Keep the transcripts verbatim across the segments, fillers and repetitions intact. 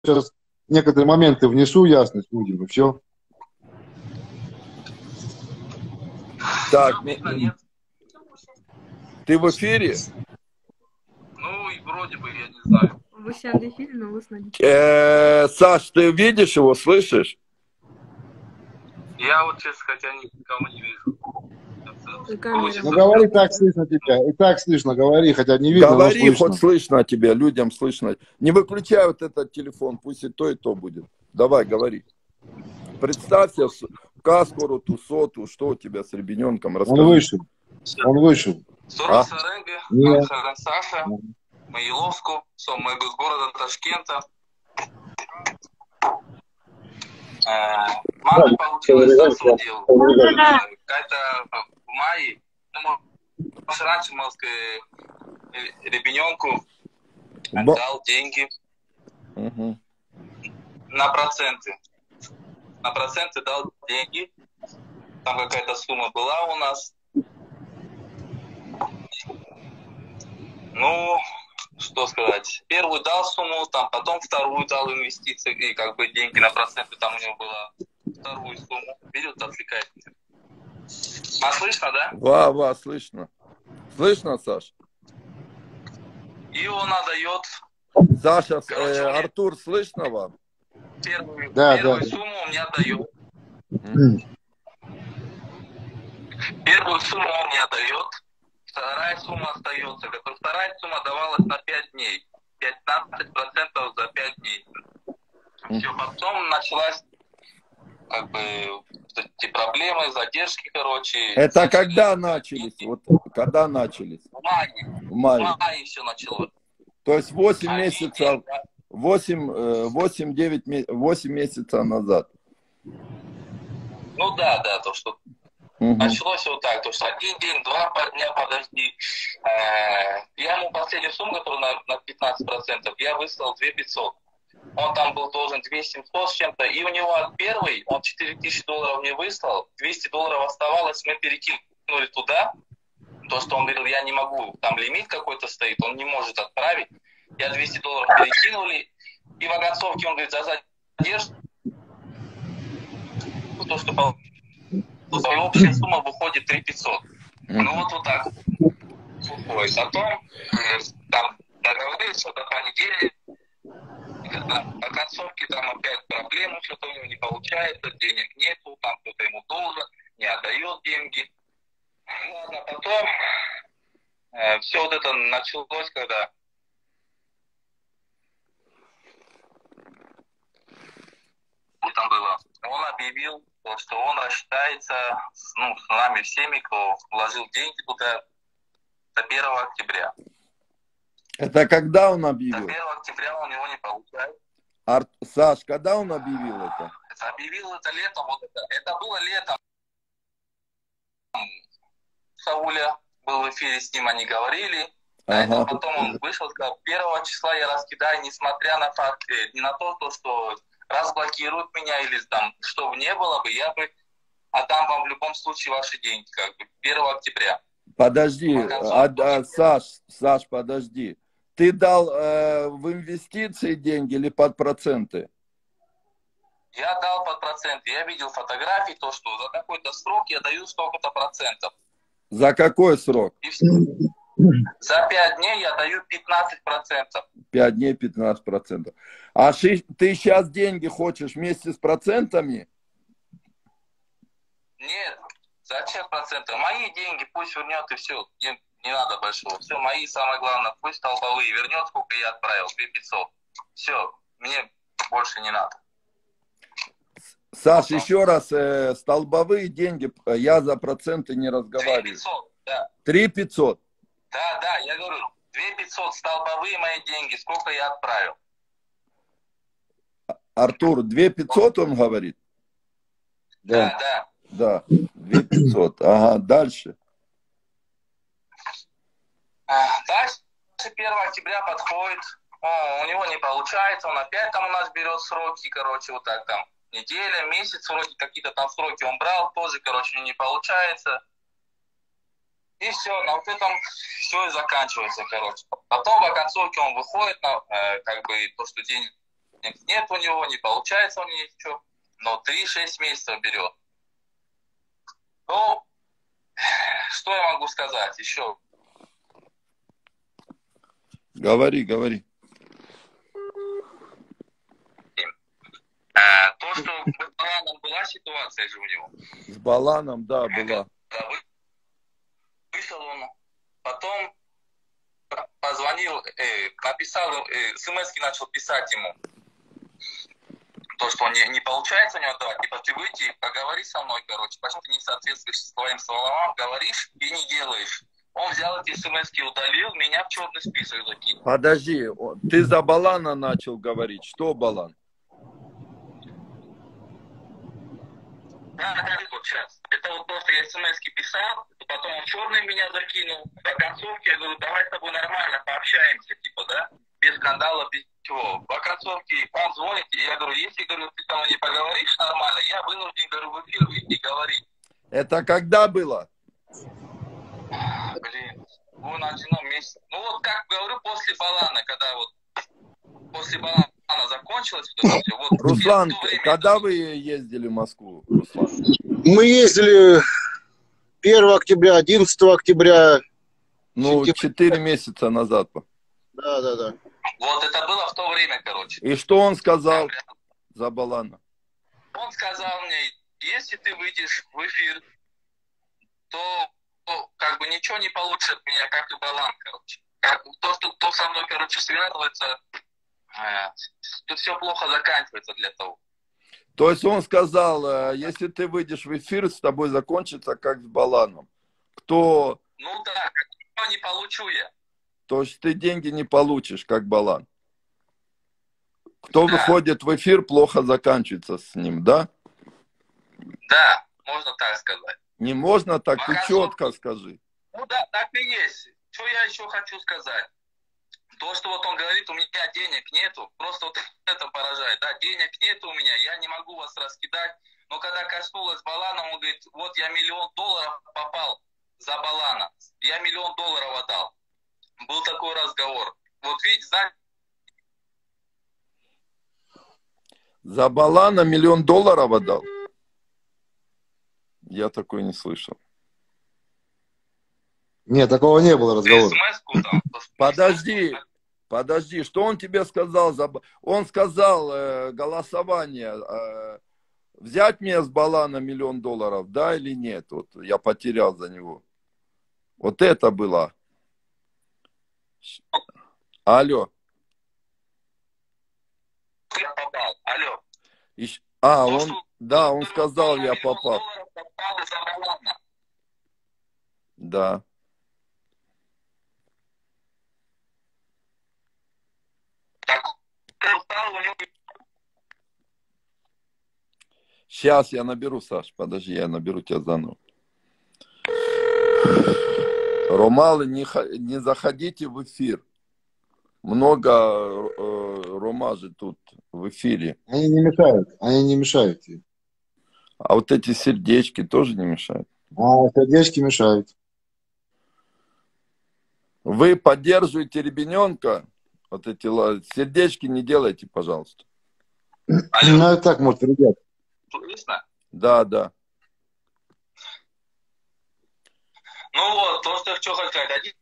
сейчас некоторые моменты внесу, ясность будем, и все. Так, нет. Ты в эфире? Ну, и вроде бы, я не знаю. Вы сейчас в эфире, но вы с нами. Э, Саш, ты видишь его, слышишь? Я вот, честно хотя, никого не вижу. Ну, говори, так слышно тебя. И так слышно, говори, хотя не видно, Говори, но слышно. хоть слышно тебя, людям слышно. Не выключай вот этот телефон, пусть и то, и то будет. Давай, говори. Представься, Каскору, Тусоту, что у тебя с ребенком, расскажи. Он вышел. Он вышел. Суров Саренга, Харан Саша, Маиловску, мы из города Ташкента. Мама получилась засудил. Какая-то в мае, ну, раньше, можно сказать, ребенку отдал деньги угу. на проценты. На проценты дал деньги. Там какая-то сумма была у нас. Ну, что сказать. Первую дал сумму, там потом вторую дал инвестиции, и как бы деньги на проценты там у него было вторую сумму. Берет, отвлекает. А слышно, да? Ва, ва, слышно. Слышно, Саш? И он отдает. Саша, Короче, э, Артур, слышно вам? Первую, да, первую да. сумму он мне отдает. Mm. Первую сумму он мне отдает. Вторая сумма остается. Вторая сумма давалась на пять дней. пятнадцать процентов за пять дней. Все, потом началась как бы эти проблемы, задержки, короче. Это когда начались? Вот когда начались? В мае. В мае. В мае все началось. То есть восемь а месяцев, восемь-девять месяцев назад. Ну да, да, то, что угу. началось вот так, то, что один день, два дня, подожди. Э, я ему последнюю сумму, которую на, на пятнадцать процентов, я выслал две тысячи пятьсот. Он там был должен две тысячи семьсот с чем-то, и у него от первой, он четыре тысячи долларов мне выслал, двести долларов оставалось, мы перекинули туда, то, что он говорил, я не могу, там лимит какой-то стоит, он не может отправить, я двести долларов перекинули, и в оконцовке он говорит, за задержку, то, что по общая сумма выходит три тысячи пятьсот. Ну вот вот так. Ой, потом э, там договорились, что до понедельника, на концовке там опять проблемы, что-то у него не получается, денег нету, там кто-то ему должен, не отдает деньги. Ладно, потом э, все вот это началось, когда там было, он объявил, что он рассчитается с, ну, с нами всеми, кто вложил деньги туда до первого октября. Это когда он объявил? До первого октября у него не получается. Ар... Саш, когда он объявил это? это? Объявил это летом. Вот это, это было летом. Сауля был в эфире, с ним они говорили. Ага. А потом он вышел, сказал, первого числа я раскидаю, несмотря на факт, не на то, что разблокируют меня или там, что бы не было бы, я бы отдам вам в любом случае ваши деньги, как бы, первого октября. Подожди, а, а, Саш, Саш, подожди. Ты дал э, в инвестиции деньги или под проценты? Я дал под проценты. Я видел фотографии, то, что за какой-то срок я даю столько-то процентов. За какой срок? И все. За пять дней я даю пятнадцать процентов. пять дней пятнадцать процентов. А ши, ты сейчас деньги хочешь вместе с процентами? Нет, зачем проценты? Мои деньги пусть вернет и все. Не, не надо большого. Все, мои, самое главное, пусть столбовые вернет, сколько я отправил, две тысячи пятьсот. Все, мне больше не надо. Саш, еще раз, э, столбовые деньги, я за проценты не разговариваю. две тысячи пятьсот, да. три тысячи пятьсот. Да, да, я говорю, две тысячи пятьсот столбовые мои деньги, сколько я отправил. Артур, две тысячи пятьсот он говорит? Да, да. Да, две тысячи пятьсот. Ага, дальше. Дальше первого октября подходит, о, у него не получается, он опять там у нас берет сроки, короче, вот так там, неделя, месяц, вроде какие-то там сроки он брал, тоже, короче, не получается. И все, на вот этом все и заканчивается, короче. Потом в оконцовке он выходит, на, э, как бы, то, что деньги нет у него, не получается у него ничего, но три-шесть месяцев берет. Ну, что я могу сказать еще? Говори, говори. А, то, что с Баланом была ситуация же у него. С Баланом, да, была. Да, вышел он, потом позвонил, э, написал, э, смс-ки начал писать ему. То, что не, не получается у него давать, типа ты выйди, поговори со мной, короче, почему ты не соответствуешь своим словам, говоришь и не делаешь. Он взял эти смс-ки, удалил, меня в черный список закинул. Подожди, ты за Балана начал говорить. Что Балан? Да, да, вот сейчас. Это вот просто я смс-ки писал, потом он черный меня закинул. По концовке я говорю, давай с тобой нормально пообщаемся, типа, да? Без скандала, без чего. По концовке он звонит, и я говорю, если, говорю, ты со мной не поговоришь нормально, я вынужден, говорю, в эфир выйти и говорить. Это когда было? Блин, он один месяц. Ну вот, как говорю, после Балана, когда вот, после Балана закончилось, вот это все. Вот, Руслан, время, когда это... вы ездили в Москву, Руслан? Мы ездили первого октября, одиннадцатого октября. Ну, четыре месяца назад. Да, да, да. Вот это было в то время, короче. И что он сказал за Балана? Он сказал мне, если ты выйдешь в эфир, то, то как бы ничего не получится от меня, как и Балан, короче. Как, то, что то со мной, короче, связывается, э, тут все плохо заканчивается для того. То есть он сказал, если ты выйдешь в эфир, с тобой закончится как с Баланом. Кто... Ну да, как не получу я. То есть ты деньги не получишь, как Балан. Кто да. выходит в эфир, плохо заканчивается с ним, да? Да, можно так сказать. Не можно так, Пока ты четко скажи. Ну да, так и есть. Что я еще хочу сказать? То, что вот он говорит, у меня денег нету, просто вот это поражает. Да, денег нету у меня, я не могу вас раскидать. Но когда коснулась Балана, он говорит, вот я миллион долларов попал за Балана. Я миллион долларов отдал. Был такой разговор. Вот видите, знаете... За Балана миллион долларов отдал? Я такой не слышал. Нет, такого не было разговора. Подожди, подожди, что он тебе сказал? За... Он сказал э, голосование, э, взять мне с Балана миллион долларов, да или нет? Вот я потерял за него. Вот это было. Алло. Я попал. Алло. Ищ... А, он, да, он сказал, я попал. Да. Сейчас я наберу, Саш, подожди, я наберу тебя заново. Ромалы, не, не заходите в эфир. Много э, ромажи тут в эфире. Они не мешают, они не мешают. А вот эти сердечки тоже не мешают? А, сердечки мешают. Вы поддерживаете ребенка? Вот эти сердечки не делайте, пожалуйста. Алло. Ну, это так, может, ребят. Слышно? Да, да. Ну вот, то, что я хочу сказать. Один...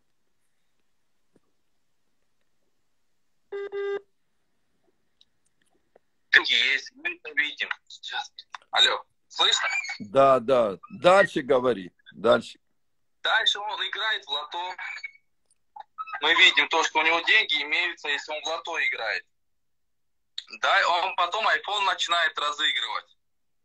Есть, мы это видим. Сейчас. Алло, слышно? Да, да. Дальше говори. Дальше. Дальше он играет в лото. Мы видим то, что у него деньги имеются, если он в лото играет. Да, он потом iPhone начинает разыгрывать.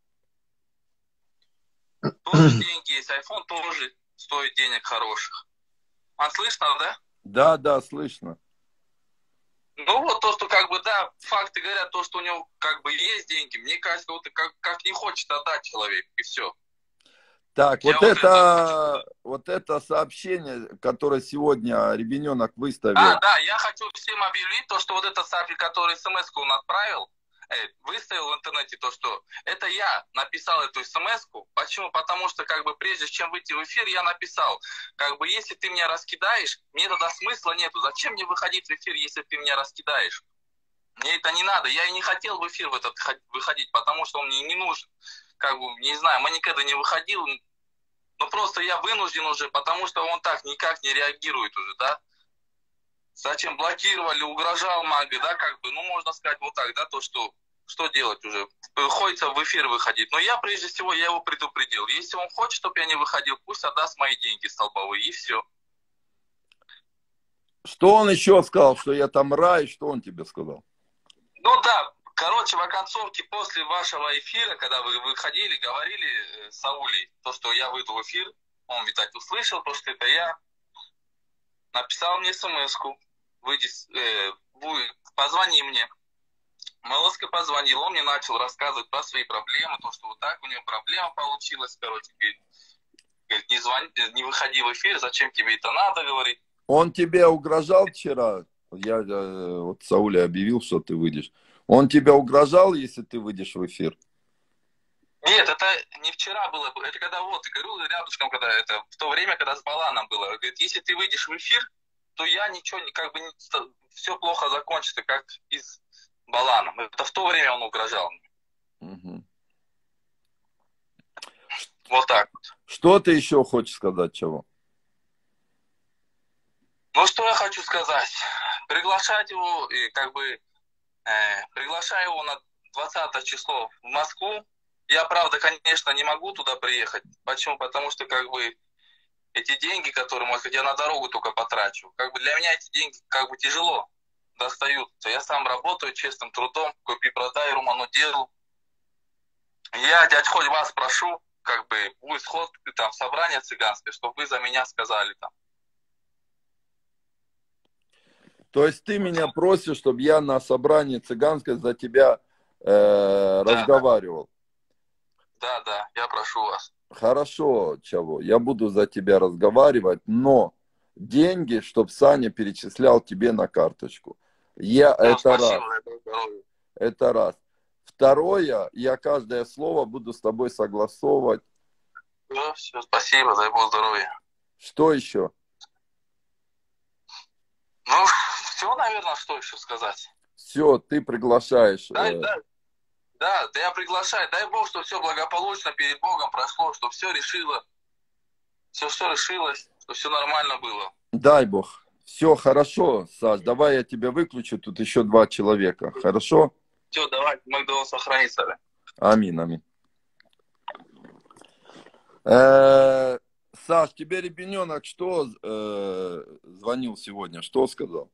Тоже деньги есть. iPhone тоже стоит денег хороших. А слышно, да? Да, да, слышно. Ну вот то, что как бы, да, факты говорят, то, что у него как бы есть деньги, мне кажется, вот как, как не хочет отдать человек, и все. Так, Я вот вот это, это вот это сообщение, которое сегодня ребенок выставил. А, да, я хочу всем объявить то, что вот это сообщение, которое смс-ку он отправил, э, выставил в интернете, то, что это я написал эту смс-ку. Почему? Потому что, как бы, прежде чем выйти в эфир, я написал, как бы, если ты меня раскидаешь, мне тогда смысла нету. Зачем мне выходить в эфир, если ты меня раскидаешь? Мне это не надо. Я и не хотел в эфир в этот выходить, потому что он мне не нужен. Как бы, не знаю, мы никогда не выходил. Но просто я вынужден уже, потому что он так никак не реагирует уже, да. Зачем блокировали, угрожал Мага, да, как бы, ну, можно сказать вот так, да, то, что, что делать уже. Приходится в эфир выходить. Но я, прежде всего, я его предупредил. Если он хочет, чтобы я не выходил, пусть отдаст мои деньги столбовые, и все. Что он еще сказал, что я там рай, что он тебе сказал? Ну да, короче, в оконцовке после вашего эфира, когда вы выходили, говорили с Саулей, то, что я выйду в эфир, он, видать, услышал, то, что это я, написал мне смс-ку, выйди, э, позвони мне. Малоска позвонил, он мне начал рассказывать про свои проблемы, то, что вот так у него проблема получилась, короче, говорит, говорит не, звони, не выходи в эфир, зачем тебе это надо, говорит. Он тебе угрожал вчера? Я э, вот Сауле объявил, что ты выйдешь. Он тебя угрожал, если ты выйдешь в эфир? Нет, это не вчера было, это когда вот, я говорю, рядышком, когда это, в то время, когда с Баланом было. Говорит, если ты выйдешь в эфир, то я ничего, как бы, не, все плохо закончится, как и с Баланом. Это в то время он угрожал мне. Угу. Вот так вот. Что ты еще хочешь сказать, чего? Ну, что я хочу сказать? Приглашать его, и как бы, э, приглашаю его на двадцатое число в Москву. Я, правда, конечно, не могу туда приехать. Почему? Потому что, как бы, эти деньги, которые, может быть, я на дорогу только потрачу, как бы для меня эти деньги, как бы, тяжело достаются. Я сам работаю честным трудом, купи-продай, Руману делал. Я, дядь, хоть вас прошу, как бы, будет сход, там, собрание цыганское, чтобы вы за меня сказали там. То есть ты меня просишь, чтобы я на собрании цыганской за тебя э, да. разговаривал? Да, да, я прошу вас. Хорошо, Чаво, я буду за тебя разговаривать, но деньги, чтобы Саня перечислял тебе на карточку. Я, Ну, это спасибо, раз. это, это раз. Второе, я каждое слово буду с тобой согласовывать. Ну, все, спасибо, дай Бог здоровья. Что еще? Ну, все, наверное, что еще сказать. Все, ты приглашаешь. Да, э... да, да, да, я приглашаю. Дай Бог, что все благополучно перед Богом прошло, что все решило, все, все решилось, что все нормально было. Дай Бог. Все хорошо, Саш, давай я тебя выключу, тут еще два человека, хорошо? Все, давай, Макдональдс сохранится. Аминь, аминь. Э, Саш, тебе ребенок что э, звонил сегодня, что сказал?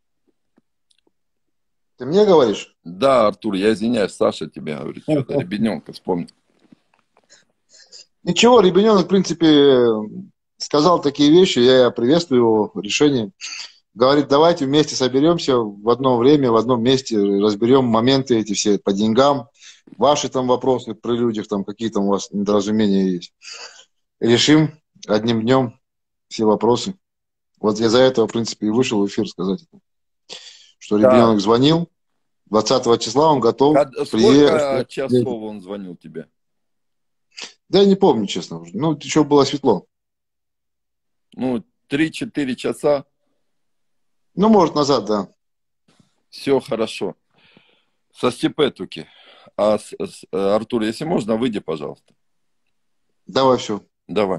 Ты мне говоришь? Да, Артур, я извиняюсь, Саша тебе говорит, что-то ребенка вспомнил. Ничего, ребенок, в принципе, сказал такие вещи, я приветствую его решение. Говорит, давайте вместе соберемся в одно время, в одном месте, разберем моменты эти все по деньгам, ваши там вопросы при людях, там какие там у вас недоразумения есть. Решим одним днем все вопросы. Вот я за этого, в принципе, и вышел в эфир сказать, что ребенок да. звонил, двадцатого числа он готов Сколько приехать. Часов он звонил тебе? Да я не помню, честно уже. Ну, еще было светло. Ну, три-четыре часа? Ну, может, назад, да. Все хорошо. Со Степетуки. А, с, с, Артур, если можно, выйди, пожалуйста. Давай, все. Давай.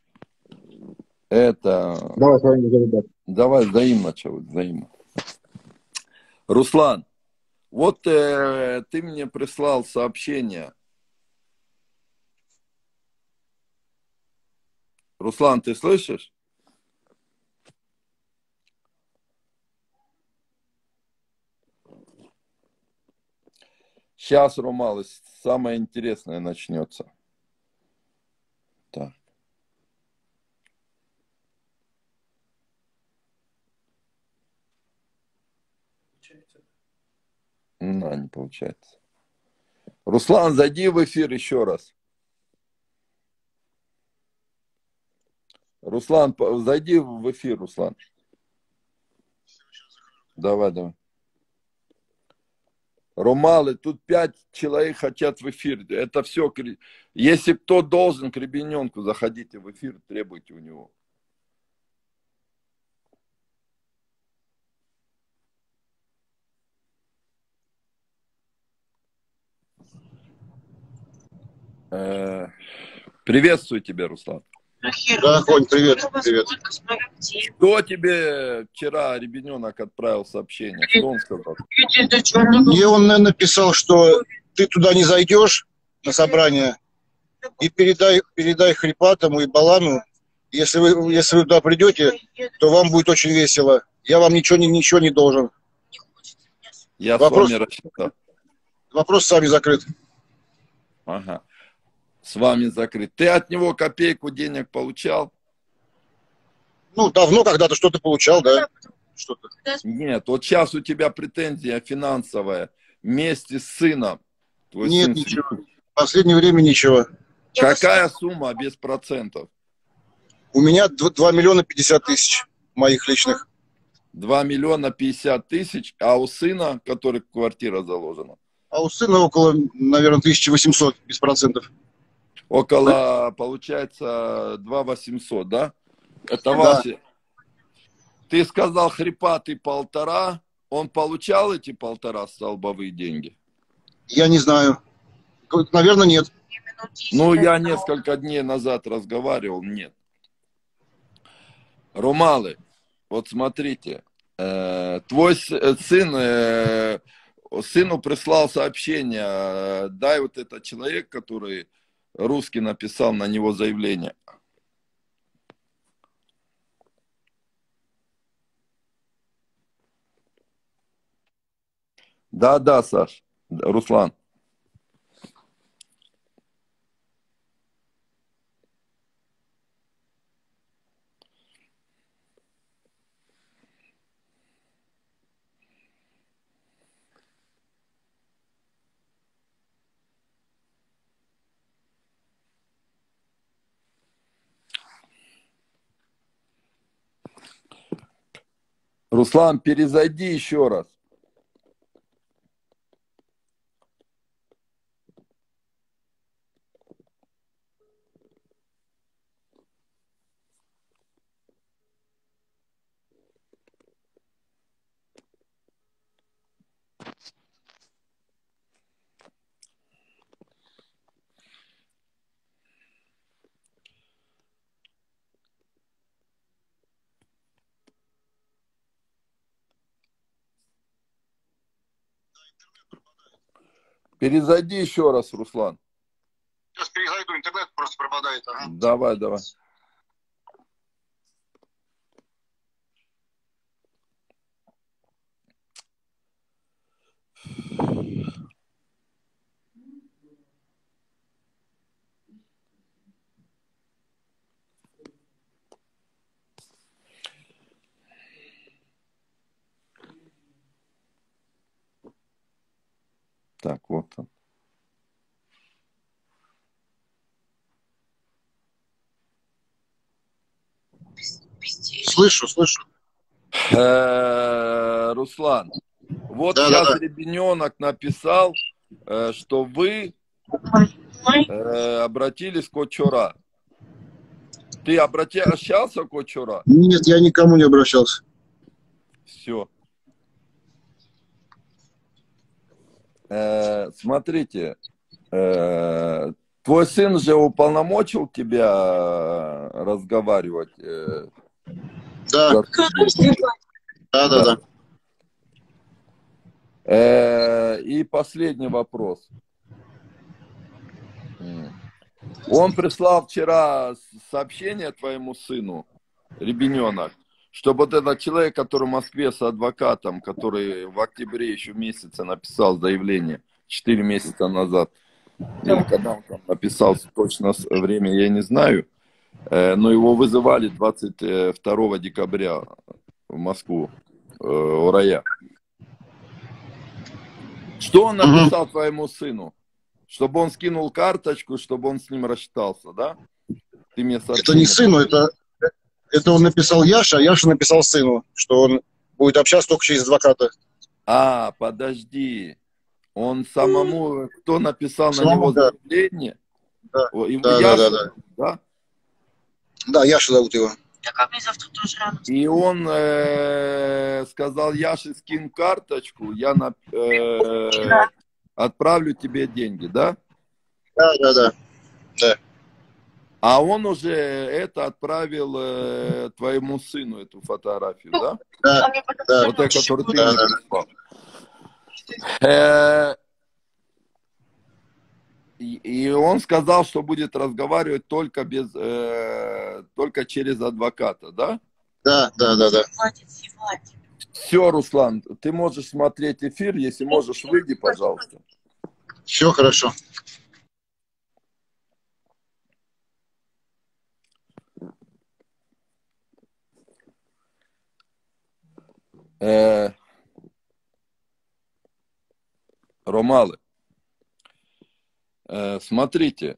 Это... Давай, с вами, ребят. Давай, взаимно, чего, взаимно. Руслан, вот э, ты мне прислал сообщение. Руслан, ты слышишь? Сейчас, Ромал, самое интересное начнется. Так. Ну, не получается. Руслан, зайди в эфир еще раз. Руслан, зайди в эфир, Руслан. Давай, давай. Ромалы, тут пять человек хотят в эфир. Это все. Если кто должен к ребенку, заходите в эфир, требуйте у него. Э, приветствую тебя, Руслан. Да, Конь, привет, привет. Кто тебе вчера, ребенок, отправил сообщение? Что он сказал? Мне он написал, что ты туда не зайдешь на собрание, и передай, передай Хрипатому и Балану, если вы, если вы туда придете, то вам будет очень весело. Я вам ничего, не, ничего не должен. Я Вопрос, с вами рассчитал. вопрос с вами закрыт. Ага. С вами закрыт. Ты от него копейку денег получал? Ну, давно когда-то что-то получал, да? Что-то. Нет, вот сейчас у тебя претензия финансовая вместе с сыном. Твой Нет, сын... ничего. В последнее время ничего. Какая сумма без процентов? У меня два миллиона пятьдесят тысяч моих личных. два миллиона пятьдесят тысяч, а у сына, который квартира заложена? А у сына около, наверное, тысяча восемьсот без процентов. Около, получается, два восемьсот, да? Это Да. ваши. Ты сказал хрипатый полтора. Он получал эти полтора столбовые деньги? Я не знаю. Наверное, нет. Ну, я несколько дней назад разговаривал, нет. Румалы, вот смотрите, э, твой сын, э, сыну прислал сообщение, э, дай вот этот человек, который русский написал на него заявление. Да, да, Саш, Руслан. Руслан, перезайди еще раз. Перезайди еще раз, Руслан. Сейчас перезайду, интернет просто пропадает. Ага. Давай, давай. Так, вот он. Слышу, слышу. Э, Руслан, вот Да, сейчас да, да. ребенок написал, э, что вы э, обратились к Очора. Ты обращался к Очора? Нет, я никому не обращался. Все. Э, смотрите, э, твой сын же уполномочил тебя разговаривать. Э, Да, за- да, да, да. Э, и последний вопрос. Он прислал вчера сообщение твоему сыну, ребенок, чтобы вот этот человек, который в Москве с адвокатом, который в октябре еще месяце написал заявление, четыре месяца назад, или когда он там написал, точно время я не знаю, э, но его вызывали двадцать второго декабря в Москву, э, у Рая. Что он написал угу. твоему сыну? Чтобы он скинул карточку, чтобы он с ним рассчитался, да? Ты мне это не сыну, это, это он написал Яша, а Яша написал сыну, что он будет общаться только через адвоката. А, подожди. Он самому, кто написал самому, на него да. заявление? Да. Его Да, Яша, да, да, да. да? Да, Яша зовут его. И он э, сказал, Яше, скинь карточку, я, на, э, отправлю тебе деньги, да? Да, да, да. Да. А он уже это отправил э, твоему сыну, эту фотографию, да? Да, да, Вот это, который ты да, мне да. прислал. Э, и, и он сказал, что будет разговаривать только без, э, только через адвоката, да? Да, да, да, да. Все, Руслан, ты можешь смотреть эфир, если можешь, выйди, пожалуйста. Все хорошо. Э, Ромалы, э, смотрите,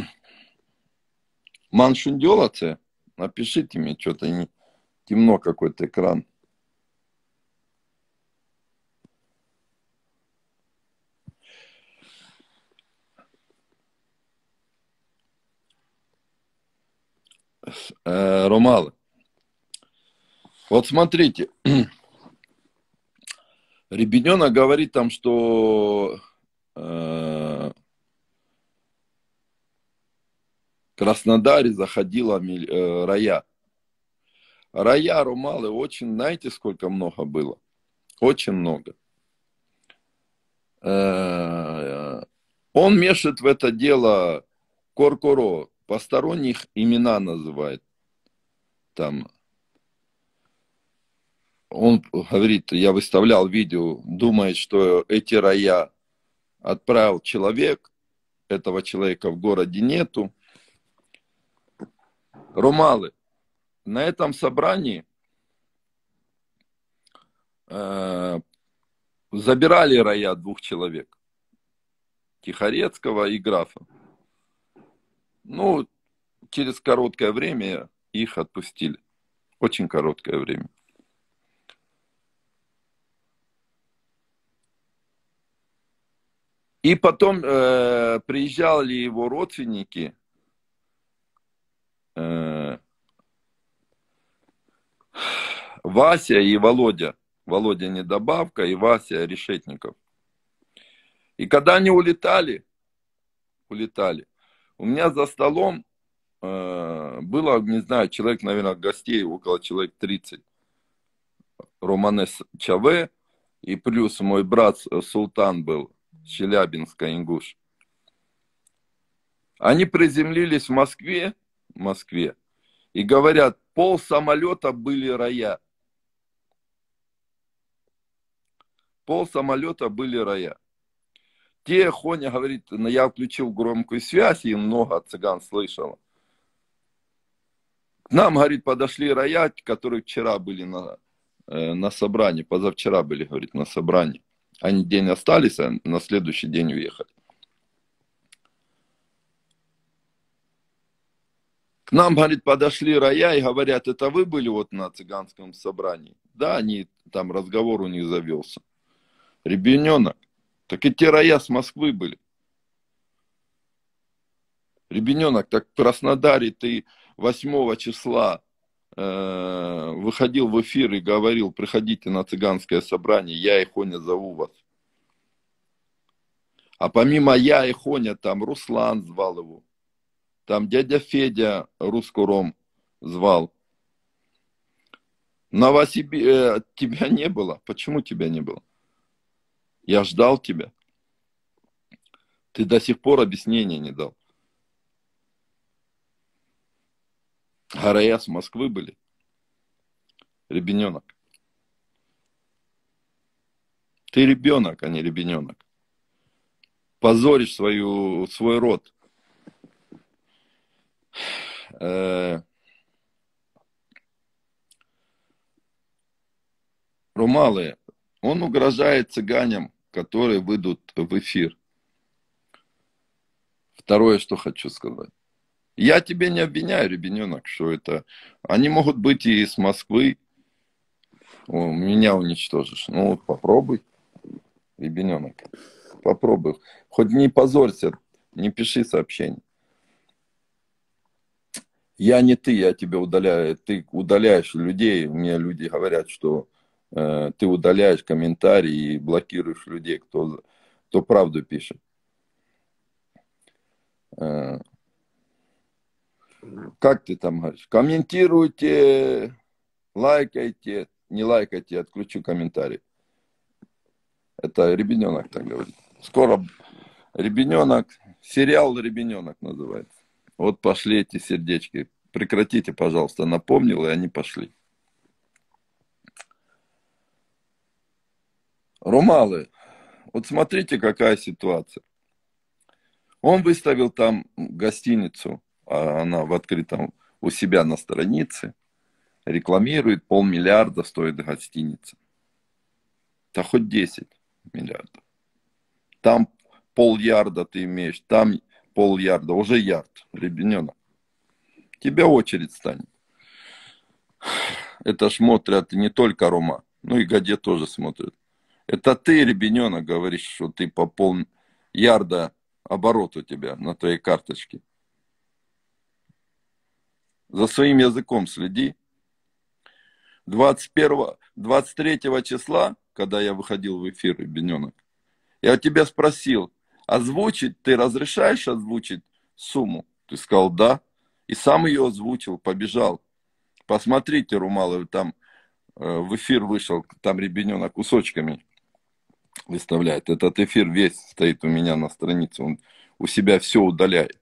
Маншундёлаце, напишите мне что-то, не, темно какой-то экран. Э, Ромалы, вот смотрите, Рябинёнок говорит там, что э, в Краснодаре заходила миль- э, рая. Рая, Ромалы, очень, знаете, сколько много было? Очень много. Э, он мешает в это дело Коркоро, посторонних имена называет. Там он говорит, я выставлял видео, думает, что эти рая отправил человек, этого человека в городе нету. Ромалы, на этом собрании э, забирали рая двух человек, Тихорецкого и графа. Ну, через короткое время их отпустили. Очень короткое время. И потом э, приезжали его родственники, э, Вася и Володя. Володя Недобавка и Вася Решетников. И когда они улетали, улетали, у меня за столом э, было, не знаю, человек, наверное, гостей, около человек тридцать. Романес Чаве и плюс мой брат Султан был, Челябинска, Ингуш. Они приземлились в Москве, в Москве, и говорят, пол самолета были рая. Пол самолета были рая. Те, Хоня говорит, ну, я включил громкую связь, и много цыган слышало. К нам, говорит, подошли рая, которые вчера были на, э, на собрании, позавчера были, говорит, на собрании. Они день остались, а на следующий день уехали. К нам, говорит, подошли рая и говорят, это вы были вот на цыганском собрании? Да, они, там разговор у них завелся. Рябинёнок, так и те рая с Москвы были. Рябинёнок, так в Краснодаре ты восьмого числа э, выходил в эфир и говорил, приходите на цыганское собрание, я и Хоня зову вас. А помимо я и Хоня, там Руслан звал его. Там дядя Федя Рускуром звал. Новосибирск, э, тебя не было. Почему тебя не было? Я ждал тебя. Ты до сих пор объяснения не дал. Гарая с Москвы были. Рябинёнок. Ты ребенок, а не рябинёнок. Позоришь свою, свой род. Э, Румалы, он угрожает цыганям, которые выйдут в эфир. Второе, что хочу сказать. Я тебе не обвиняю, рябинёнок, что это... Они могут быть и из Москвы. О, меня уничтожишь. Ну вот попробуй, рябинёнок. Попробуй. Хоть не позорься, не пиши сообщение. Я не ты, я тебя удаляю. Ты удаляешь людей. Мне люди говорят, что э, ты удаляешь комментарии и блокируешь людей, кто кто правду пишет. Э, Как ты там говоришь? Комментируйте, лайкайте, не лайкайте, отключу комментарий. Это Рябиненок так говорит. Скоро Рябиненок, сериал Рябиненок называется. Вот пошли эти сердечки. Прекратите, пожалуйста, напомнил, и они пошли. Румалы, вот смотрите, какая ситуация. Он выставил там гостиницу, а она в открытом у себя на странице, рекламирует, полмиллиарда стоит гостиница. Да хоть десять миллиардов. Там полярда ты имеешь, там полярда, уже ярд, Рябиненок. Тебя очередь станет. Это смотрят не только Рома, ну и Гаде тоже смотрят. Это ты, Рябиненок, говоришь, что ты по пол ярда оборот у тебя на твоей карточке. За своим языком следи. двадцать первого, двадцать третьего числа, когда я выходил в эфир, Рябиненок, я тебя спросил, озвучить, ты разрешаешь озвучить сумму? Ты сказал, да. И сам ее озвучил, побежал. Посмотрите, Румалы, там э, в эфир вышел, там Рябиненок кусочками выставляет. Этот эфир весь стоит у меня на странице, он у себя все удаляет.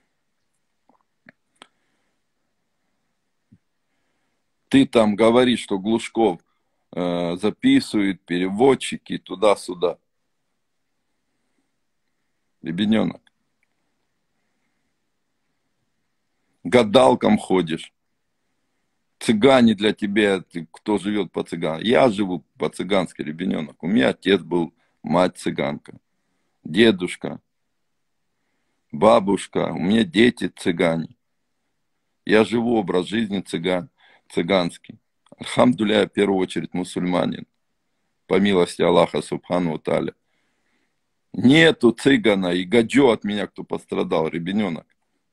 Ты там говоришь, что Глушков э, записывает, переводчики, туда-сюда. Рябиненок. Гадалкам ходишь. Цыгане для тебя, ты, кто живет по цыганам. Я живу по-цыгански, Рябиненок. У меня отец был, мать цыганка. Дедушка, бабушка, у меня дети цыгане. Я живу образ жизни цыган, цыганский. Альхамдулillah, в первую очередь мусульманин. По милости Аллаха, субхану ва тааля. Нету цыгана и гаджо от меня, кто пострадал, Рябиненок.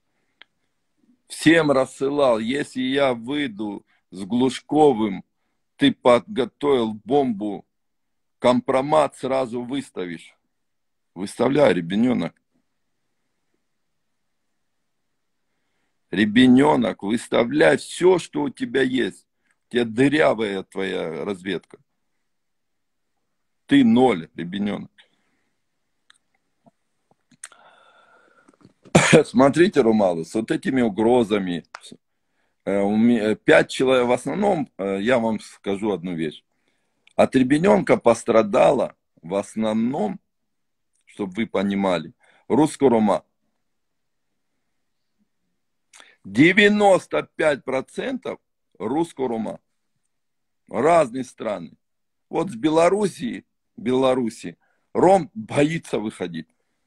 Всем рассылал, если я выйду с Глушковым, ты подготовил бомбу, компромат сразу выставишь. Выставляй, Рябиненок. Рябиненок, выставляй все, что у тебя есть. У тебя дырявая твоя разведка. Ты ноль, Рябиненок. Смотрите, Румалы, с вот этими угрозами. Пять человек, в основном, я вам скажу одну вещь. От Рябиненка пострадала в основном, чтобы вы понимали, русско-рума. девяносто пять процентов русско-рума. Разные страны. Вот с Белоруссии, Беларуси, ром боится выходить.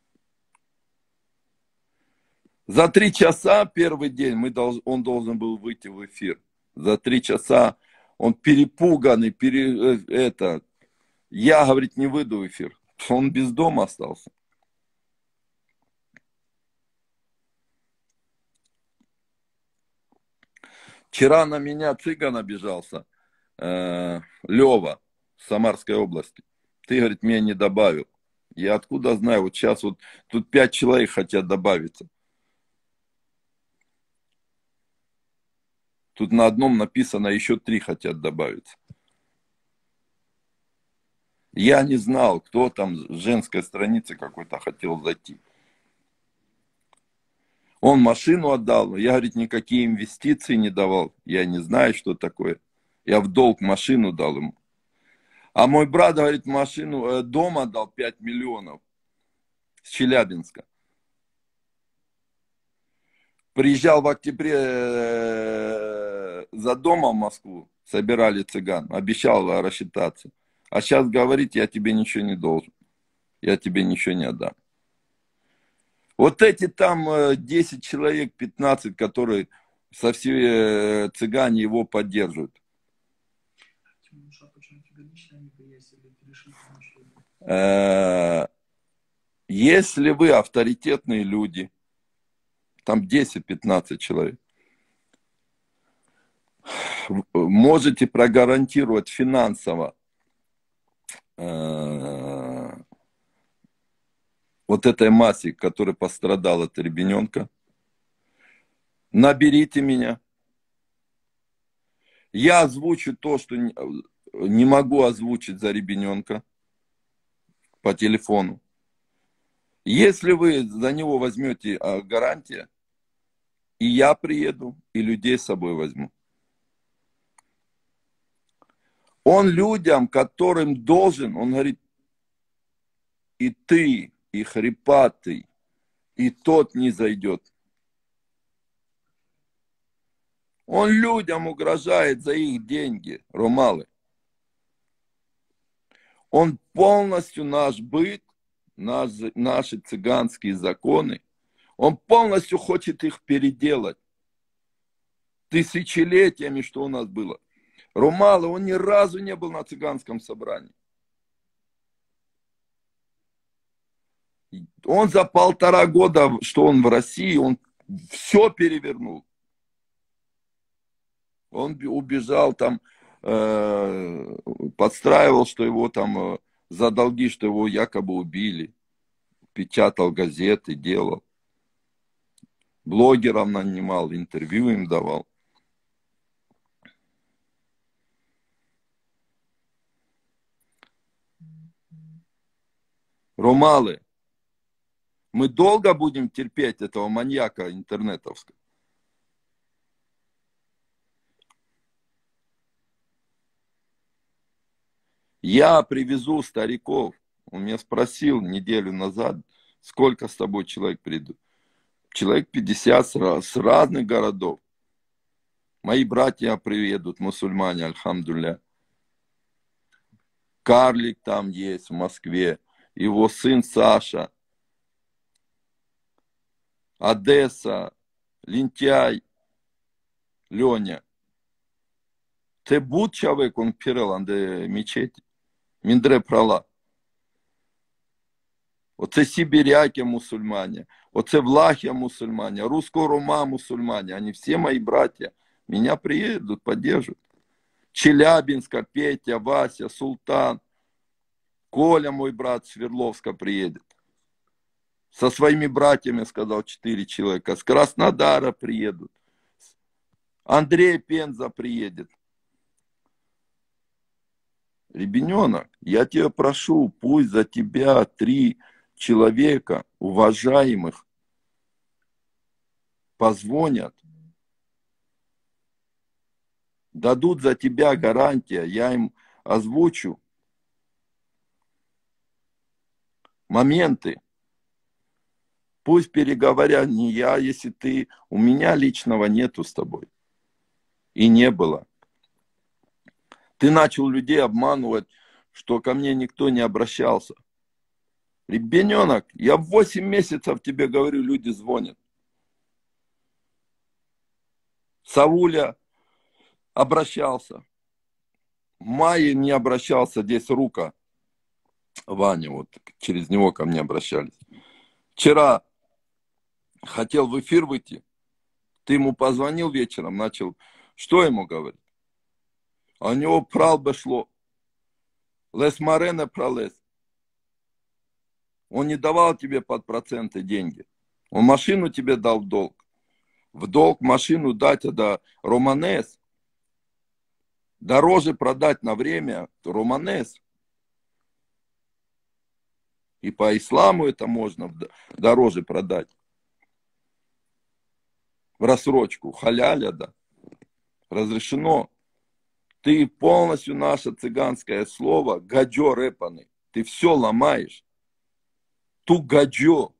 За три часа первый день мы долж, он должен был выйти в эфир. За три часа он перепуганный, пере, это, я, говорит, не выйду в эфир. Он без дома остался. Вчера на меня цыган обижался, э, Лева, в Самарской области. Ты, говорит, меня не добавил. Я откуда знаю, вот сейчас вот тут пять человек хотят добавиться. Тут на одном написано, еще три хотят добавиться. Я не знал, кто там с женской страницы какой-то хотел зайти. Он машину отдал, я, говорит, никакие инвестиции не давал. Я не знаю, что такое. Я в долг машину дал ему. А мой брат, говорит, машину, дом отдал пять миллионов с Челябинска. Приезжал в октябре за домом в Москву, собирали цыган, обещал рассчитаться. А сейчас говорит, я тебе ничего не должен, я тебе ничего не отдам. Вот эти там десять человек, пятнадцать, которые со всей цыгане его поддерживают. Если вы авторитетные люди, там десять-пятнадцать человек, можете прогарантировать финансово вот этой массе, которая пострадала от ребенка. Наберите меня. Я озвучу то, что не могу озвучить за ребенка по телефону. Если вы за него возьмете гарантию, и я приеду, и людей с собой возьму. Он людям, которым должен, он говорит, и ты, и хрипатый, и тот не зайдет. Он людям угрожает за их деньги, ромалы. Он полностью наш быт, наш, наши цыганские законы, он полностью хочет их переделать. Тысячелетиями, что у нас было. Ромалы, он ни разу не был на цыганском собрании. Он за полтора года, что он в России, он все перевернул. Он убежал там, э, подстраивал, что его там э, за долги, что его якобы убили. Печатал газеты, делал. Блогерам нанимал, интервью им давал. Ромалы, мы долго будем терпеть этого маньяка интернетовского? Я привезу стариков. Он меня спросил неделю назад, сколько с тобой человек придут. Человек пятьдесят с разных городов. Мои братья приедут, мусульмане, альхамдулля. Карлик там есть в Москве. Его сын Саша. Одесса. Лентяй. Леня. Це будь чоловік, он пірел, анде мечеть. Міндре прала. Оце сибиряки мусульмане. Оце влахи мусульмане. Русско-рома мусульмане. Они все мои братья. Меня приедут, поддержат. Челябинска, Петя, Вася, Султан. Коля, мой брат, Свердловска приедет. Со своими братьями, сказал, четыре человека. С Краснодара приедут. Андрей Пенза приедет. Ребенок, я тебя прошу, пусть за тебя три человека, уважаемых, позвонят, дадут за тебя гарантия, я им озвучу моменты. Пусть переговорят не я, если ты, у меня личного нету с тобой. И не было. Ты начал людей обманывать, что ко мне никто не обращался. Ребенок, я восемь месяцев тебе говорю, люди звонят. Сауля обращался. В мае не обращался, здесь Рука. Ваня, вот через него ко мне обращались. Вчера хотел в эфир выйти. Ты ему позвонил вечером, начал. Что ему говорить? А у него пралба шло. Лес Марена пролез. Он не давал тебе под проценты деньги. Он машину тебе дал в долг. В долг машину дать, это Романес. Дороже продать на время Романес. И по исламу это можно дороже продать. В рассрочку. Халяля, да. Разрешено. Ты полностью наше цыганское слово гаджо рэпаны. Ты все ломаешь. Ту гаджо.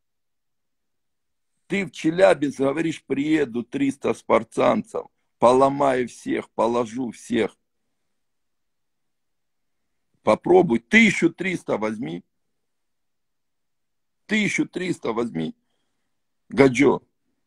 Ты в Челябинск говоришь, приеду триста спартанцев, поломаю всех, положу всех. Попробуй. тысячу триста возьми. тысячу триста возьми. Гаджо.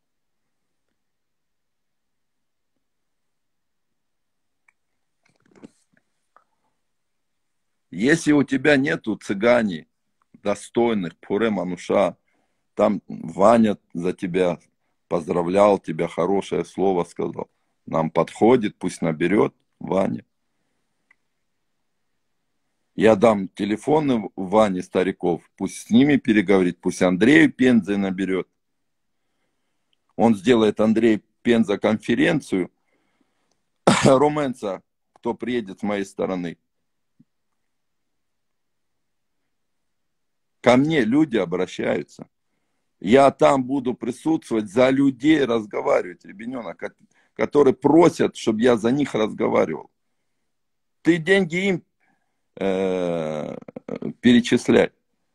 Если у тебя нету цыгане достойных, Пуре Мануша, там Ваня за тебя поздравлял, тебя хорошее слово сказал. Нам подходит, пусть наберет Ваня. Я дам телефоны Ване Стариков, пусть с ними переговорит, пусть Андрею Пензе наберет. Он сделает Андрею Пенза конференцию, Руменца, кто приедет с моей стороны. Ко мне люди обращаются. Я там буду присутствовать, за людей разговаривать, ребенок, которые просят, чтобы я за них разговаривал. Ты деньги им э, перечисляй.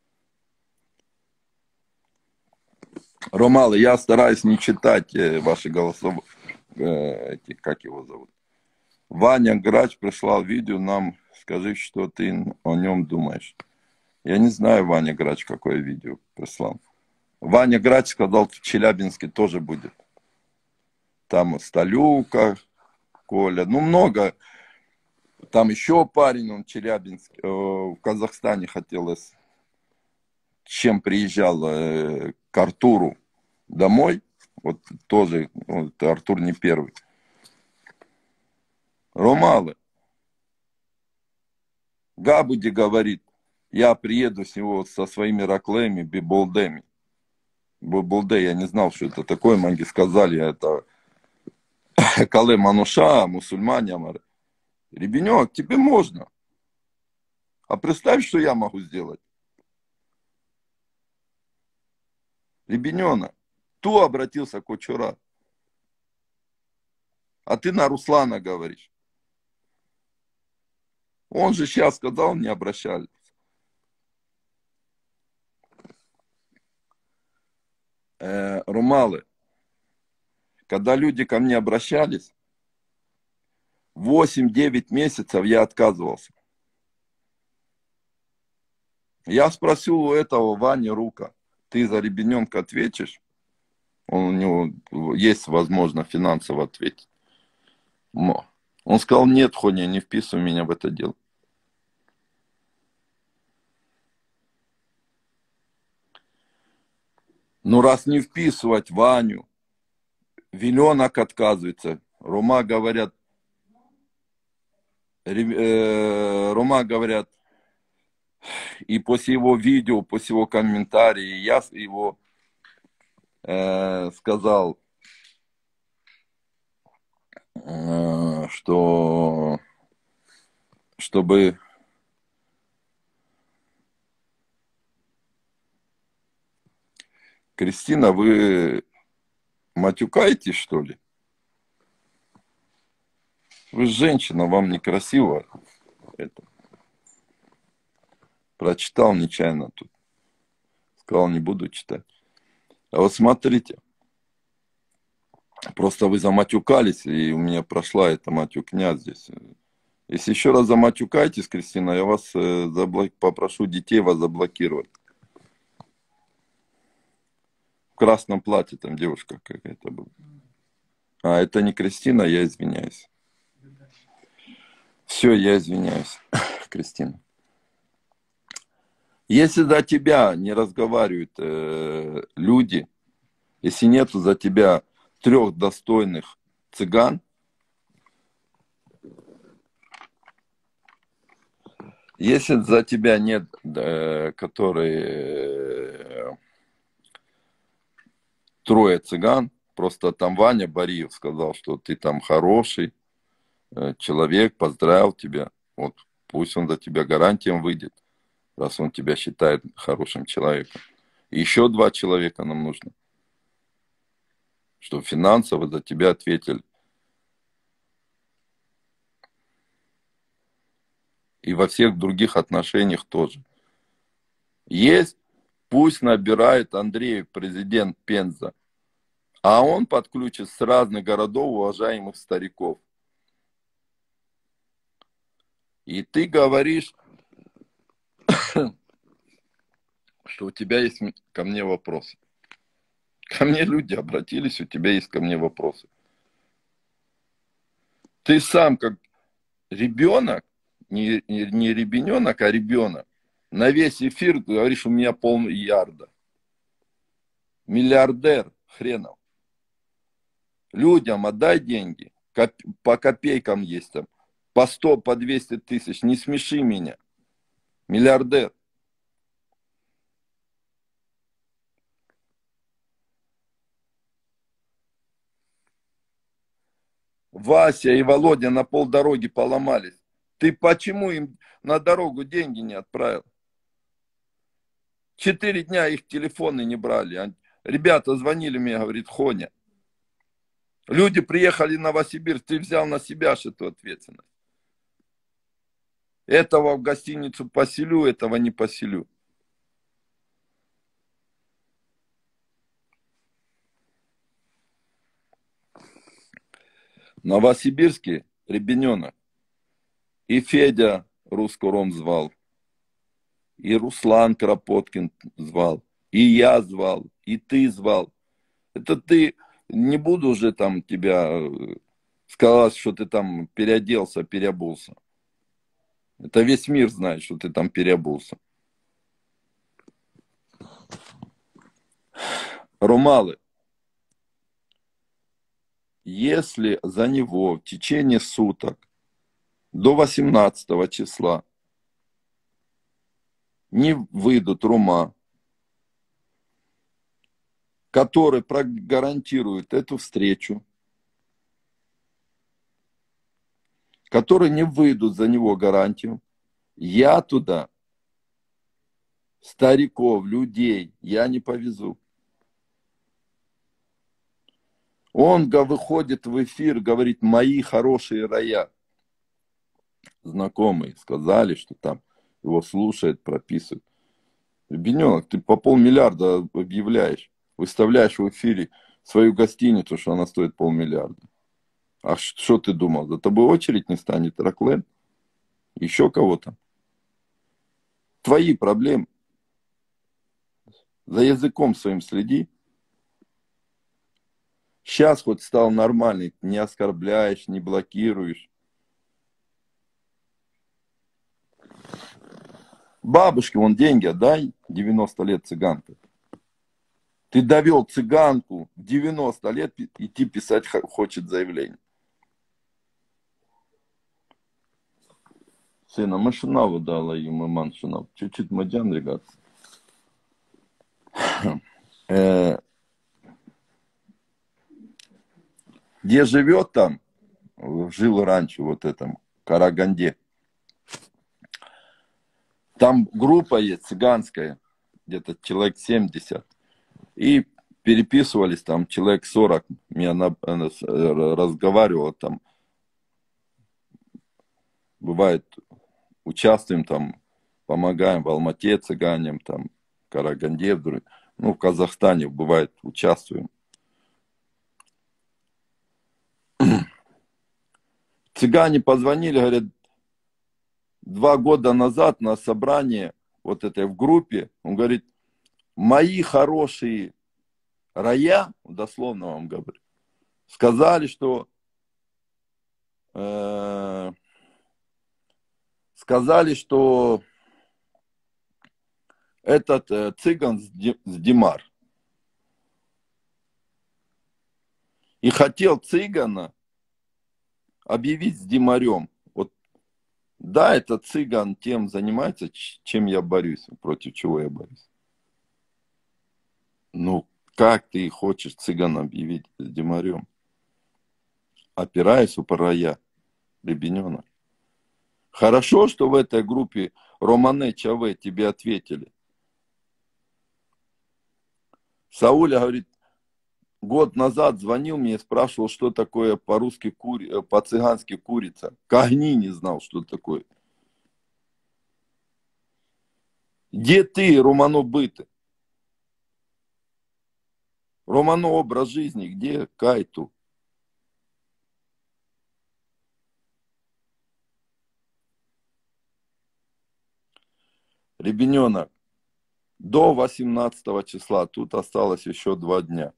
Ромалы, я стараюсь не читать э, ваши голосовые, э, эти, как его зовут. Ваня Грач прислал видео нам, скажи, что ты о нем думаешь. Я не знаю, Ваня Грач, какое видео прислал. Ваня Грач сказал, в Челябинске тоже будет. Там Сталюка, Коля, ну много. Там еще парень, он в Челябинске, э, в Казахстане хотел, чем приезжал э, к Артуру домой. Вот тоже, вот, Артур не первый. Ромалы. Габуди говорит, я приеду с него со своими раклеями, биболдеми. Биболде, я не знал, что это такое, манги сказали, это Кале Мануша, мусульмане, амары. Ребенок, тебе можно. А представь, что я могу сделать. Ребенок, кто обратился к Кочура? А ты на Руслана говоришь. Он же сейчас сказал, не обращались. Э, Румалы, когда люди ко мне обращались, восемь-девять месяцев я отказывался. Я спросил у этого Вани Рука, ты за ребенка ответишь? Он, у него есть возможность финансово ответить. Но. Он сказал, нет, Хоня, не вписывай меня в это дело. Ну, раз не вписывать Ваню, Виленок отказывается. Рома говорят, э, Рома говорят, и после его видео, после его комментария, я его э, сказал, э, что чтобы Кристина, вы матюкаетесь, что ли? Вы женщина, вам некрасиво это. Прочитал нечаянно тут. Сказал, не буду читать. А вот смотрите. Просто вы заматюкались, и у меня прошла эта матюкня здесь. Если еще раз заматюкаетесь, Кристина, я вас заблок... попрошу детей вас заблокировать. В красном платье там девушка какая-то была. А, это не Кристина, я извиняюсь. Все, я извиняюсь, Кристина. Если за тебя не разговаривают э, люди, если нету за тебя трех достойных цыган, если за тебя нет, э, которые э, трое цыган, просто там Ваня Бариев сказал, что ты там хороший э, человек, поздравил тебя, вот пусть он за тебя гарантием выйдет, раз он тебя считает хорошим человеком. И еще два человека нам нужно, чтобы финансово за тебя ответили. И во всех других отношениях тоже. Есть, пусть набирает Андрей, президент Пенза, а он подключит с разных городов уважаемых стариков. И ты говоришь, что у тебя есть ко мне вопросы. Ко мне люди обратились, у тебя есть ко мне вопросы. Ты сам как ребенок, не, не, не ребенок, а ребенок, на весь эфир говоришь, у меня полмиллиарда. Миллиардер хренов. Людям отдай деньги, коп, по копейкам есть там, по сто, по двести тысяч, не смеши меня. Миллиардер. Вася и Володя на полдороги поломались. Ты почему им на дорогу деньги не отправил? Четыре дня их телефоны не брали. Ребята звонили мне, говорит, Хоня, люди приехали в Новосибирск, ты взял на себя эту ответственность. Этого в гостиницу поселю, этого не поселю. В Новосибирске ребенок. И Федя Рускуром звал. И Руслан Кропоткин звал. И я звал. И ты звал. Это ты, не буду уже там тебя сказать, что ты там переоделся, переобулся. Это весь мир знает, что ты там переобулся. Ромалы. Если за него в течение суток до восемнадцатого числа не выйдут рума, которые прогарантируют эту встречу, которые не выйдут за него гарантию, я туда стариков, людей, я не повезу. Он выходит в эфир, говорит, мои хорошие рая. Знакомые сказали, что там его слушают, прописывают. Ребенок, ты по полмиллиарда объявляешь, выставляешь в эфире свою гостиницу, что она стоит полмиллиарда. А что ты думал? За тобой очередь не станет, Раклен? Еще кого-то? Твои проблемы. За языком своим следи. Сейчас хоть стал нормальный, не оскорбляешь, не блокируешь. Бабушке вон деньги отдай, девяносто лет цыганка. Ты довел цыганку в девяносто лет идти писать хочет заявление. Сына, машина выдала ему, маншина. Чуть-чуть мадян, ребят. Где живет там, жил раньше, вот этом, Караганде. Там группа есть цыганская, где-то человек семьдесят. И переписывались там человек сорок. Меня на, разговаривала там. Бывает, участвуем там, помогаем в Алмате цыганям, там, в Караганде, вдруг. Ну, в Казахстане, бывает, участвуем. Цыгане позвонили, говорят, два года назад на собрании вот этой в группе, он говорит, мои хорошие рая, дословно вам говорю, сказали, что э, сказали, что этот э, цыган с Димар. И хотел цыгана объявить с Димарем. Вот, да, этот цыган тем занимается, чем я борюсь, против чего я борюсь. Ну, как ты хочешь цыгана объявить с Димарем? Опираясь у рая, ребенок. Хорошо, что в этой группе Романе ЧВ тебе ответили. Сауля говорит, год назад звонил мне и спрашивал, что такое по-русски, кури... по-цыгански курица. Когни не знал, что такое. Где ты, Романо, быты? Романо образ жизни, где Кайту? Ребенок, до восемнадцатого числа, тут осталось еще два дня.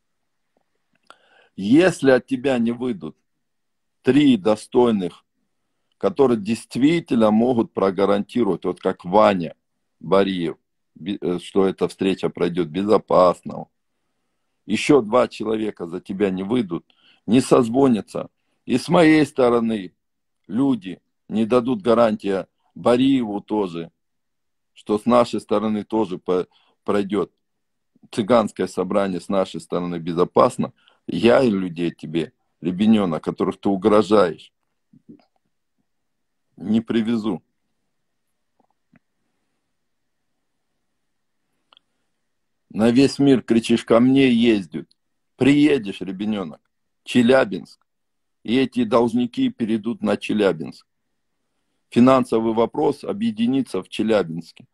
Если от тебя не выйдут три достойных, которые действительно могут прогарантировать, вот как Ваня Бариев, что эта встреча пройдет безопасно, еще два человека за тебя не выйдут, не созвонятся. И с моей стороны люди не дадут гарантия Бариеву тоже, что с нашей стороны тоже пройдет цыганское собрание с нашей стороны безопасно, я и людей тебе, ребенок, которых ты угрожаешь, не привезу. На весь мир кричишь, ко мне ездят. Приедешь, ребенок, Челябинск, и эти должники перейдут на Челябинск. Финансовый вопрос объединится в Челябинске.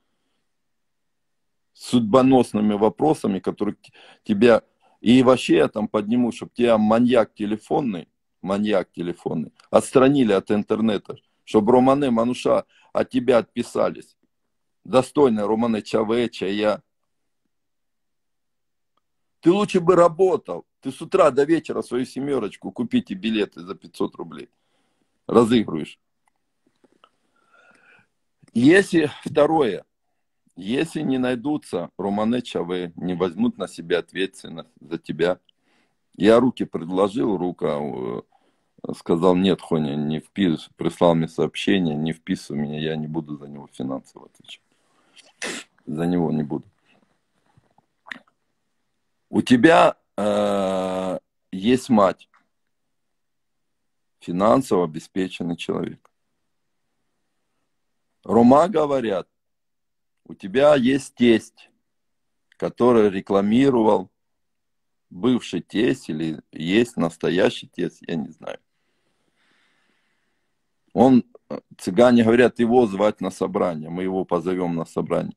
С судьбоносными вопросами, которые тебя... И вообще я там подниму, чтобы тебя маньяк телефонный, маньяк телефонный, отстранили от интернета, чтобы Романе Мануша от тебя отписались. Достойный Романе Чавеча, я... Ты лучше бы работал. Ты с утра до вечера свою семерочку купите билеты за пятьсот рублей. Разыгрываешь. Если второе, если не найдутся Романе Чаве, не возьмут на себя ответственность за тебя. Я руки предложил, рука сказал, нет, Хоня, не впис, прислал мне сообщение, не вписывай меня, я не буду за него финансово отвечать. За него не буду. У тебя э, есть мать, финансово обеспеченный человек. Рома говорят, у тебя есть тесть, который рекламировал, бывший тесть или есть настоящий тесть, я не знаю. Он, цыгане говорят, его звать на собрание, мы его позовем на собрание.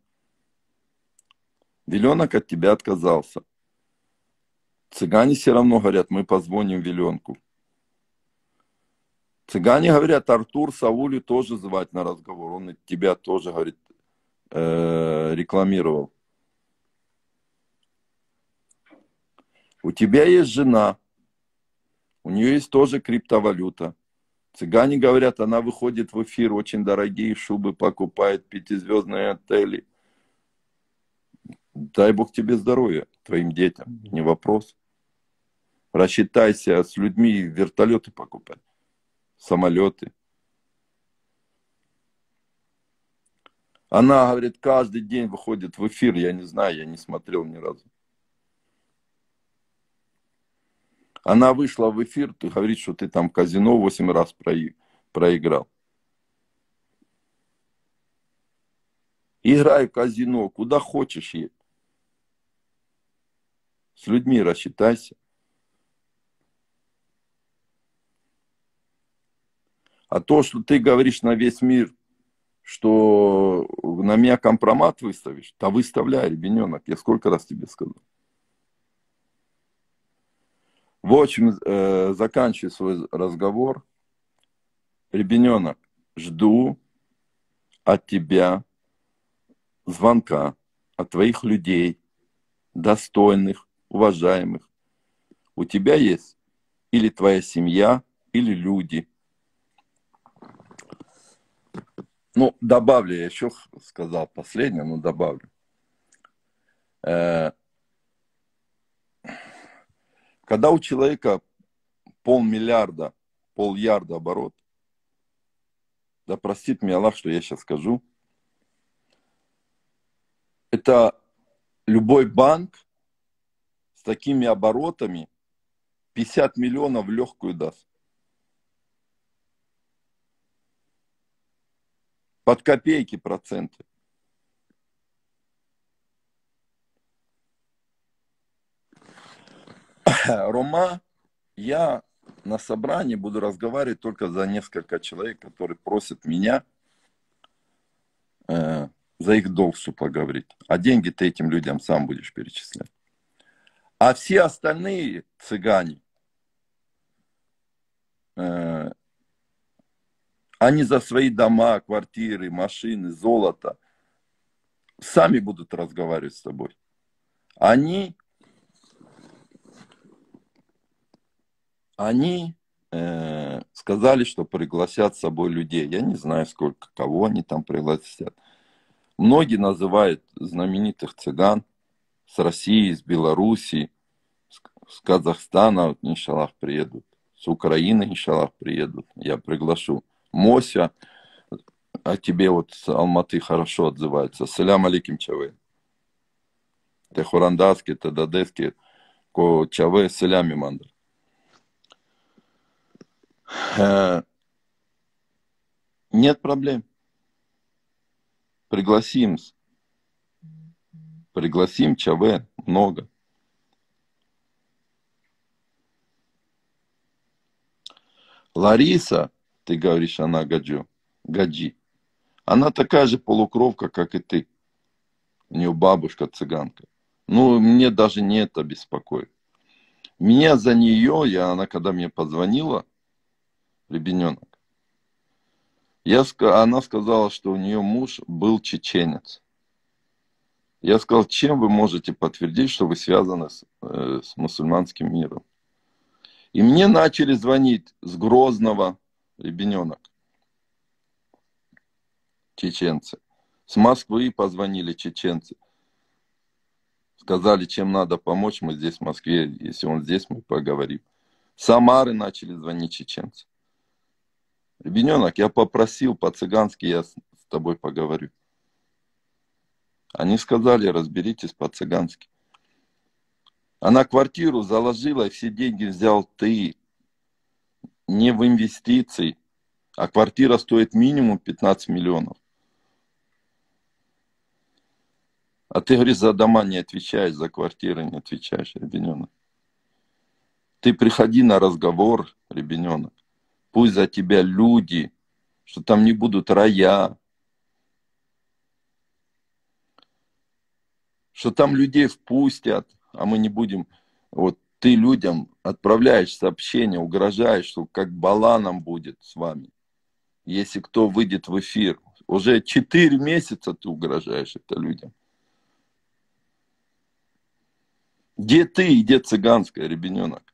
Веленок от тебя отказался. Цыгане все равно говорят, мы позвоним Веленку. Цыгане говорят, Артур Саулю тоже звать на разговор. Он тебя тоже, говорит, э, рекламировал. У тебя есть жена. У нее есть тоже криптовалюта. Цыгане говорят, она выходит в эфир, очень дорогие шубы покупает, пятизвездные отели. Дай Бог тебе здоровья, твоим детям, не вопрос. Рассчитайся с людьми, вертолеты покупать, самолеты. Она, говорит, каждый день выходит в эфир, я не знаю, я не смотрел ни разу. Она вышла в эфир, ты говоришь, что ты там казино восемь раз проиграл. Играй в казино, куда хочешь едь. С людьми рассчитайся. А то, что ты говоришь на весь мир, что на меня компромат выставишь, да выставляй, ребенок, я сколько раз тебе сказал. В общем, э, заканчиваю свой разговор. Ребенок, жду от тебя звонка, от твоих людей, достойных, уважаемых. У тебя есть или твоя семья, или люди. Ну, добавлю, я еще сказал последнее, но добавлю. Э, когда у человека полмиллиарда, полярда оборот, да простит меня Аллах, что я сейчас скажу, это любой банк с такими оборотами пятьдесят миллионов в легкую даст. Под копейки проценты. Рома, я на собрании буду разговаривать только за несколько человек, которые просят меня э, за их долг поговорить. А деньги ты этим людям сам будешь перечислять. А все остальные цыгане, э, они за свои дома, квартиры, машины, золото сами будут разговаривать с тобой. Они, они э, сказали, что пригласят с собой людей. Я не знаю, сколько, кого они там пригласят. Многие называют знаменитых цыган с России, с Белоруссии, с Казахстана, иншаллах, приедут. С Украины, иншаллах, приедут. Я приглашу Мося, А тебе вот с Алматы хорошо отзывается. Салям алейкум, Чаве. Те хурандаски, те дадески, ко Чаве, салям имандр. Нет проблем. Пригласим. Пригласим Чаве много. Лариса, ты говоришь, она гаджу. Гаджи. Она такая же полукровка, как и ты. У нее бабушка цыганка. Ну, мне даже не это беспокоит. Меня за нее, я, она когда мне позвонила, ребенок, я, она сказала, что у нее муж был чеченец. Я сказал, чем вы можете подтвердить, что вы связаны с, э, с мусульманским миром? И мне начали звонить с Грозного, ребенок, чеченцы. С Москвы позвонили чеченцы. Сказали, чем надо помочь, мы здесь в Москве, если он здесь, мы поговорим. С Самары начали звонить чеченцы. Ребенок, я попросил по-цыгански, я с тобой поговорю. Они сказали, разберитесь по-цыгански. Она квартиру заложила, и все деньги взял ты. Не в инвестиции, а квартира стоит минимум пятнадцать миллионов. А ты, говоришь, за дома не отвечаешь, за квартиры не отвечаешь, ребенок. Ты приходи на разговор, ребенок. Пусть за тебя люди, что там не будут рая, что там людей впустят, а мы не будем. Вот ты людям отправляешь сообщение, угрожаешь, что как баланом будет с вами, если кто выйдет в эфир. Уже четыре месяца ты угрожаешь это людям. Где ты и где цыганская, ребенок?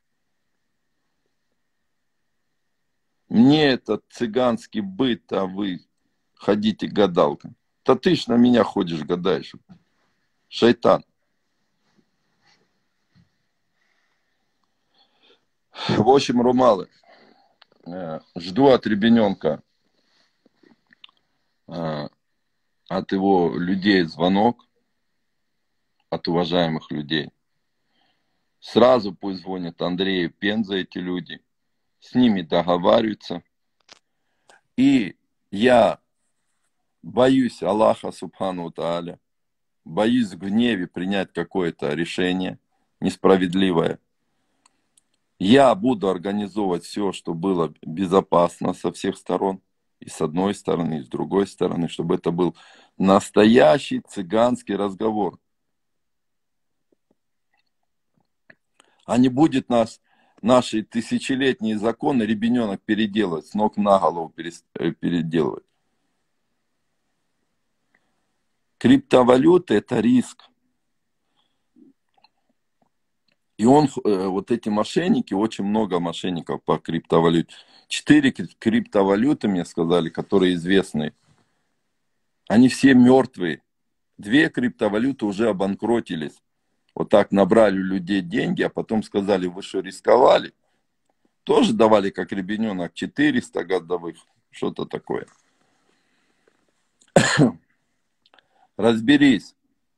Мне этот цыганский быт, а вы ходите гадалкам. Да ты ж на меня ходишь, гадаешь. Шайтан. В общем, Румалы, жду от ребенка, от его людей звонок, от уважаемых людей. Сразу пусть звонят Андрею Пенза эти люди, с ними договариваются. И я боюсь Аллаха Субхану Тааля, боюсь в гневе принять какое-то решение несправедливое. Я буду организовывать все, что было безопасно со всех сторон. И с одной стороны, и с другой стороны, чтобы это был настоящий цыганский разговор. А не будет нас, наши тысячелетние законы ребенок переделывать, с ног на голову переделывать. Криптовалюта – это риск. И он, вот эти мошенники, очень много мошенников по криптовалюте. Четыре криптовалюты, мне сказали, которые известны. Они все мертвые. Две криптовалюты уже обанкротились. Вот так набрали у людей деньги, а потом сказали, вы что, рисковали? Тоже давали, как ребенок, четыреста годовых, что-то такое. Разберись.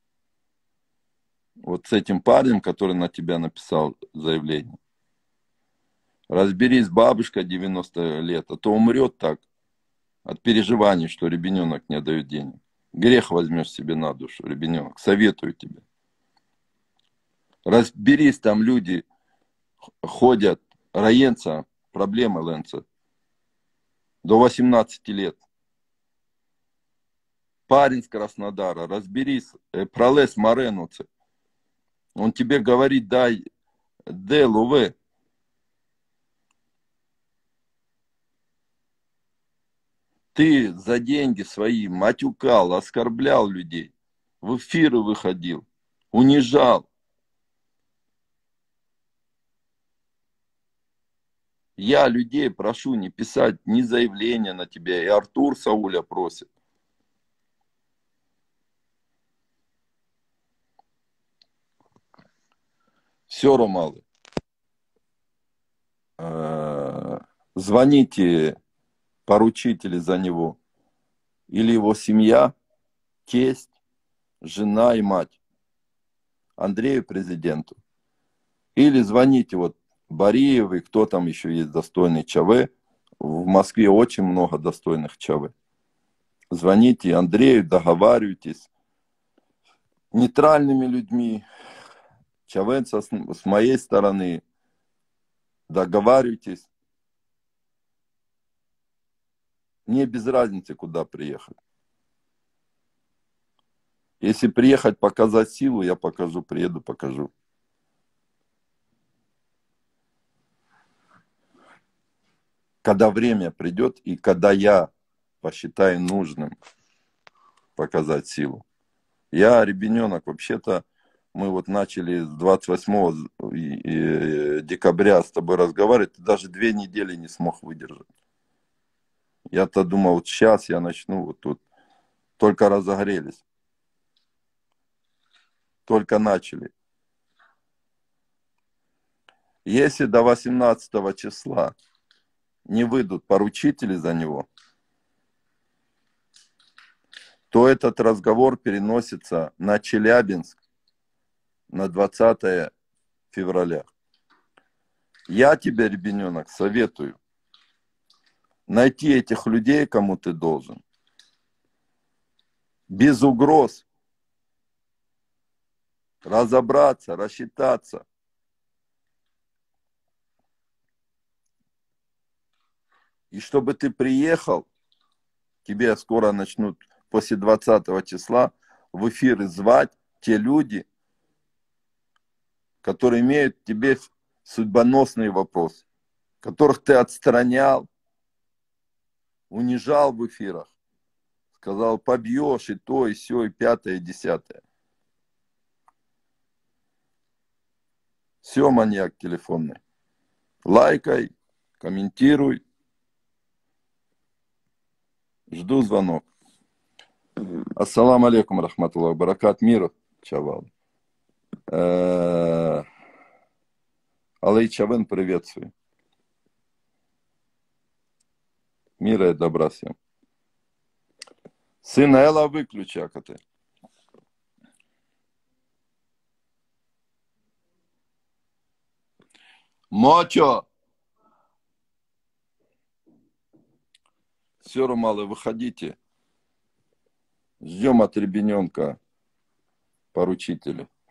Вот с этим парнем, который на тебя написал заявление. Разберись, бабушка девяносто лет, а то умрет так от переживаний, что ребенок не дает денег. Грех возьмешь себе на душу, ребенок. Советую тебе. Разберись, там люди ходят, раенца, проблемы ленца, до восемнадцати лет. Парень с Краснодара, разберись, пролез Маренуце. Он тебе говорит, дай ДЛВ. Ты за деньги свои матюкал, оскорблял людей, в эфиры выходил, унижал. Я людей прошу не писать ни заявления на тебя, и Артур Сауля просит. Все, Ромалы. Звоните поручители за него. или его семья, тесть, жена и мать Андрею президенту. Или звоните вот Бариевой, кто там еще есть достойный ЧВ. В Москве очень много достойных ЧВ. Звоните Андрею, договаривайтесь. Нейтральными людьми, ЧВ с, с моей стороны, договаривайтесь. Мне без разницы, куда приехать. Если приехать показать силу, я покажу, приеду, покажу. Когда время придет и когда я посчитаю нужным показать силу. Я ребенок, вообще-то мы вот начали с двадцать восьмого декабря с тобой разговаривать, ты даже две недели не смог выдержать. Я-то думал, вот сейчас я начну, вот тут только разогрелись, только начали. Если до восемнадцатого числа не выйдут поручители за него, то этот разговор переносится на Челябинск на двадцатое февраля. Я тебе, ребенок, советую найти этих людей, кому ты должен, без угроз, разобраться, рассчитаться. И чтобы ты приехал, тебе скоро начнут после двадцатого числа в эфиры звать те люди, которые имеют к тебе судьбоносные вопросы, которых ты отстранял, унижал в эфирах, сказал, побьешь и то, и сё, и пятое, и десятое. Все, маньяк телефонный. Лайкай, комментируй. Жду звонок. Ассаламу алейкум, рахматуллах, баракат, миру, чавал. Алей Чавен, приветствую. Мира и добра всем. Сына Эла выключи, акаты. Мочо! Все, Румалы, выходите. Ждем от ребенка поручителя.